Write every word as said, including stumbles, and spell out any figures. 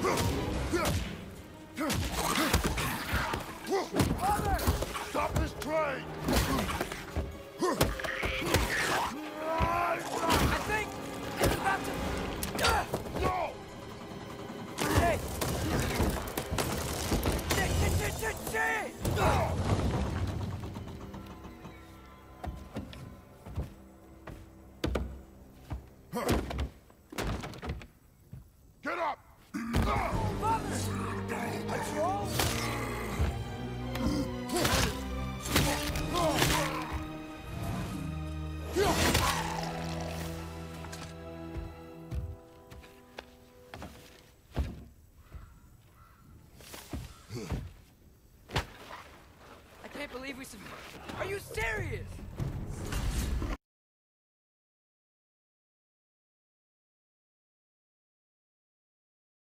Father! Stop this train! I think it's about to... No! Hey! Shit, shit, shit, shit, shit! Get up! Father! Patrol? I can't believe we survived. Are you serious?